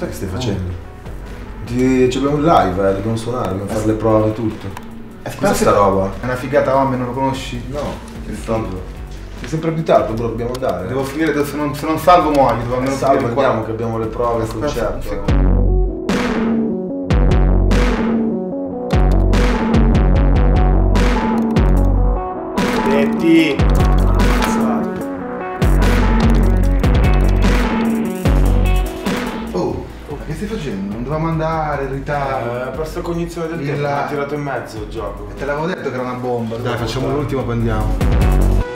Sai che stai facendo? Abbiamo un live, dobbiamo suonare, dobbiamo fare le prove e tutto. Cos'è sta roba? È una figata, mamma, non lo conosci? No, che figo. Sei sempre in ritardo, bro, dobbiamo andare. Devo finire, se non salvo muoio, devo almeno Salvo, finire qua. andiamo che abbiamo le prove, il concerto. Detti! Oh, che stai facendo? Non dovevamo andare, in ritardo. Per cognizione del tempo, mi ha tirato in mezzo il gioco. Te l'avevo detto che era una bomba. Dai, facciamo l'ultimo e poi andiamo.